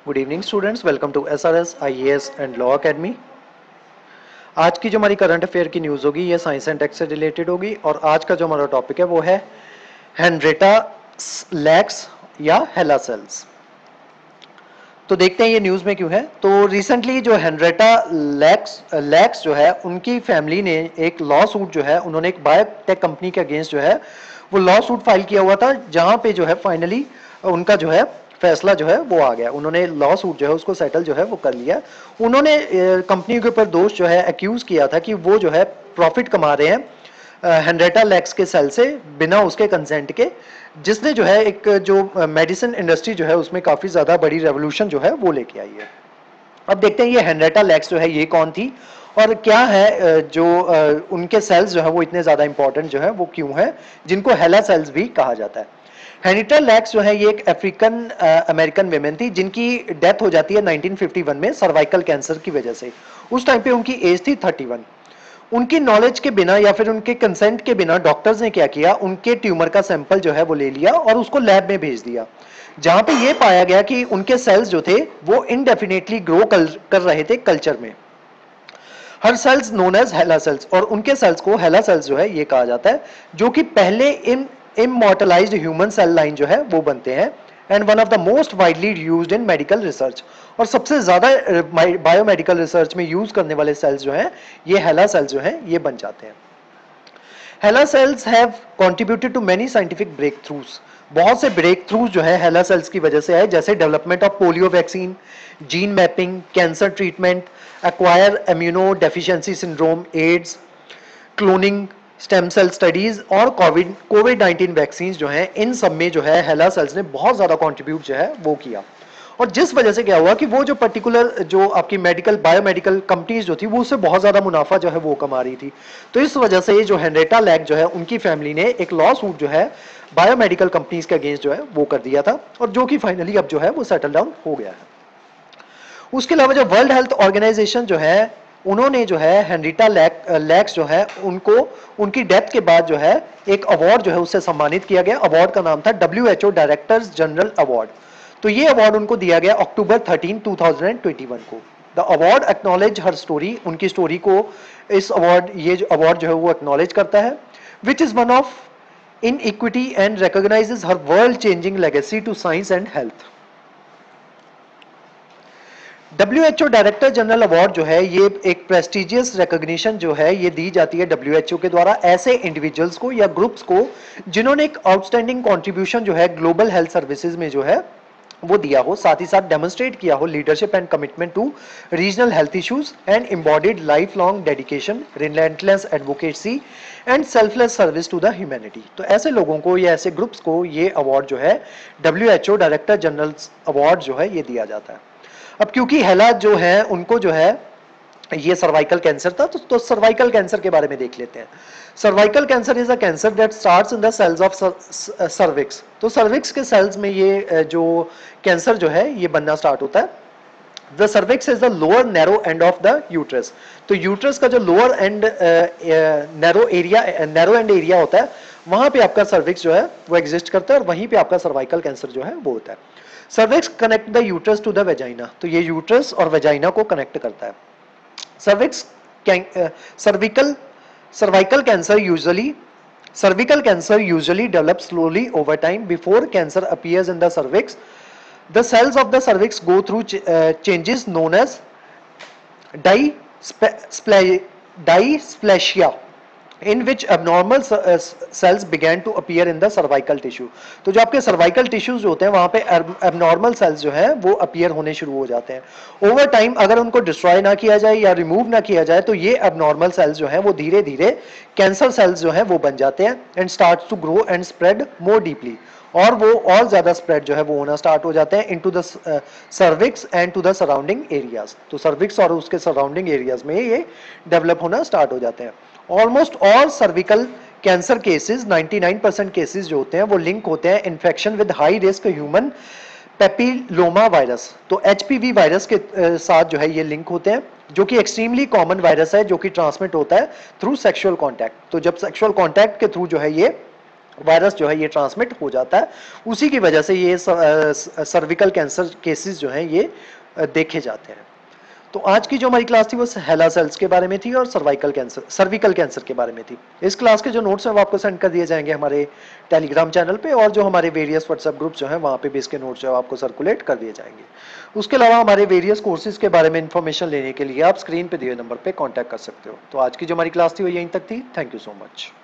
Good evening students, welcome to SRS IAS and law academy. आज की जो हमारी करंट अफेयर की न्यूज़ होगी ये साइंस एंड टेक से रिलेटेड होगी और आज का जो हमारा टॉपिक है वो है हेनरिटा लैक्स या हेला सेल्स। तो देखते हैं ये न्यूज़ में क्यों है। तो रिसेंटली जो हेनरिटा लैक्स जो है उनकी फैमिली ने एक लॉ सूट जो है उन्होंने एक बायोटेक कंपनी के अगेंस्ट जो है वो लॉ सूट फाइल किया हुआ था, जहां पे जो है फाइनली उनका जो है फैसला जो है वो आ गया। उन्होंने लॉ सूट जो है उसको सेटल जो है वो कर लिया। उन्होंने कंपनी के ऊपर दोष जो है एक्यूज किया था कि वो जो है प्रॉफिट कमा रहे हैं हेनरिटा लैक्स के सेल से बिना उसके कंसेंट के, जिसने जो है एक जो मेडिसिन इंडस्ट्री जो है उसमें काफ़ी ज़्यादा बड़ी रेवोल्यूशन जो है वो लेके आई है। अब देखते हैं ये हेनरिटा लैक्स जो है ये कौन थी और क्या है जो उनके सेल्स जो है वो इतने ज़्यादा इंपॉर्टेंट जो है वो क्यों है, जिनको हेला सेल्स भी कहा जाता है। हेनरिटा लैक्स जो है ये एक अफ्रीकन अमेरिकन वेमेन थी जिनकी डेथ हो जाती है 1951 में सर्वाइकल कैंसर की वजह से। उस टाइम पे उनकी एज थी 31। उनकी नॉलेज के बिना या फिर उनके कंसेंट के बिना डॉक्टर्स ने क्या किया, उनके ट्यूमर का सैंपल जो है वो ले लिया और उसको लैब में भेज दिया, जहां पे ये पाया गया कि उनके सेल्स जो थे वो इनडेफिनेटली ग्रो कर रहे थे कल्चर में। Her cells known as HeLa cells, और उनके सेल्स को हेला सेल्स जो है ये कहा जाता है, जो कि पहले इमॉर्टलाइज्ड ह्यूमन सेल लाइन जो है वो बनते हैं and one of the most widely used in medical research. और सबसे ज्यादा बायोमेडिकल रिसर्च में यूज करने वाले सेल्स जो हैं ये हेला सेल्स जो हैं ये बन जाते हैं। HeLa cells have contributed to many scientific breakthroughs. बहुत से ब्रेक थ्रूज जो है हेला सेल्स की वजह से आए, जैसे development of polio vaccine, gene mapping, cancer treatment, acquired immunodeficiency syndrome, AIDS, cloning, stem cell studies और कोविड 19 वैक्सीन जो हैं, इन सब में जो है हेला सेल्स ने बहुत ज्यादा कंट्रीब्यूट जो है वो किया। और जिस वजह से क्या हुआ कि वो जो पर्टिकुलर जो आपकी मेडिकल बायोमेडिकल कंपनीज जो थी वो उससे बहुत ज्यादा मुनाफा जो है वो कमा रही थी। तो इस वजह से जो हेनरिटा लैक जो है उनकी फैमिली ने एक लॉ सूट जो है बायोमेडिकल कंपनीज के अगेंस्ट जो है वो कर दिया था, और जो कि फाइनली अब जो है वो सेटल डाउन हो गया है। उसके अलावा जो वर्ल्ड हेल्थ ऑर्गेनाइजेशन जो है उन्होंने जो है हेनरिटा लैक्स जो है उनको उनकी डेथ के बाद जो है एक अवार्ड जो है उससे सम्मानित किया गया। अवार्ड का नाम था WHO डायरेक्टर्स जनरल अवार्ड। तो ये अवार्ड उनको दिया गया अक्टूबर 13, 2021 को। The award acknowledge her story, उनकी स्टोरी को इस अवार्ड ये जो अवार्ड जो है वो एक्नॉलेज करता है, which is one of inequity and recognizes her world changing legacy to science and health. WHO director general award जो है ये एक प्रेस्टिजियस रिकॉग्निशन जो है ये दी जाती है WHO के द्वारा ऐसे इंडिविजुअल्स को या ग्रुप्स को जिन्होंने एक आउटस्टैंडिंग कंट्रीब्यूशन जो है ग्लोबल हेल्थ सर्विसेज में जो है वो दिया हो, साथ ही साथ डेमोन्स्ट्रेट किया हो leadership and commitment to regional health issues and embodied lifelong dedication, relentless advocacy and selfless service to the humanity. तो ऐसे लोगों को या ऐसे ग्रुप्स को ये अवार्ड जो है WHO डायरेक्टर जनरल अवार्ड जो है ये दिया जाता है। अब क्योंकि हेला जो है उनको जो है ये सर्वाइकल कैंसर था, तो सर्वाइकल कैंसर के बारे में देख लेते हैं। Cervical cancer is a cancer that starts in the cells of cervix. तो सर्विक्स के सेल्स में ये जो कैंसर जो है ये बनना स्टार्ट होता है। The cervix is the lower narrow end of the uterus. तो यूट्रस का जो lower end narrow end area होता है वहां पे आपका सर्विक्स जो है वो एग्जिस्ट करता है और वहीं पे आपका सर्वाइकल कैंसर जो है वो होता है। Cervix connect the uterus to the vagina. तो ये यूट्रस और वेजाइना को कनेक्ट करता है। Cervix cervical cancer usually develop slowly over time before cancer appears in the cervix. The cells of the cervix go through changes known as dysplasia in which abnormal cells began to appear in the cervical tissue। तो जो आपके cervical tissues जो होते हैं वहां पे abnormal cells जो है वो appear होने शुरू हो जाते हैं। ओवर टाइम अगर उनको डिस्ट्रॉय ना किया जाए या रिमूव ना किया जाए तो ये abnormal cells जो है वो धीरे धीरे कैंसर सेल्स जो है वो बन जाते हैं and start to grow and spread more deeply, और वो और ज्यादा स्प्रेड जो है वो होना स्टार्ट हो जाते हैं into the cervix and to the surrounding areas. तो सर्विक्स और उसके सराउंडिंग एरियाज में ये डेवलप होना स्टार्ट हो जाते हैं। Almost all cervical cancer cases 99% cases जो होते हैं वो लिंक होते हैं infection with high risk human papilloma virus. तो HPV वायरस के साथ जो है ये लिंक होते हैं, जो कि एक्सट्रीमली कॉमन वायरस है जो कि ट्रांसमिट होता है थ्रू सेक्सुअल कांटेक्ट। तो जब सेक्सुअल कांटेक्ट के थ्रू जो है ये वायरस जो है ये ट्रांसमिट हो जाता है। उसी की वजह से ये सर्विकल कैंसर केसेस जो हैं ये देखे जाते हैं। तो आज की जो हमारी क्लास थी वो हेला सेल्स के बारे में थी और सर्विकल कैंसर के बारे में थी। इस क्लास के जो नोट्स हैं वो आपको सेंड कर दिए जाएंगे हमारे टेलीग्राम चैनल पे, और जो हमारे वेरियस व्हाट्सएप ग्रुप जो है वहाँ पे भी इसके नोट्स जो है आपको सर्कुलेट कर दिए जाएंगे। उसके अलावा हमारे वेरियस कोर्सेज के बारे में इन्फॉर्मेशन लेने के लिए आप स्क्रीन पे दिए नंबर पे कॉन्टैक्ट कर सकते हो। तो आज की जो हमारी क्लास थी वो यहीं तक थी। Thank you so much.